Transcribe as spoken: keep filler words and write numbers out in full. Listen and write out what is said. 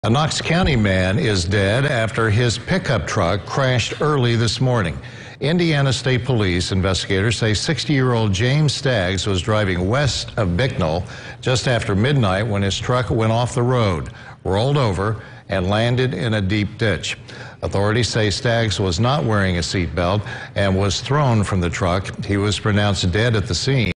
A Knox County man is dead after his pickup truck crashed early this morning. Indiana State Police investigators say sixty-year-old James Staggs was driving west of Bicknell just after midnight when his truck went off the road, rolled over, and landed in a deep ditch. Authorities say Staggs was not wearing a seatbelt and was thrown from the truck. He was pronounced dead at the scene.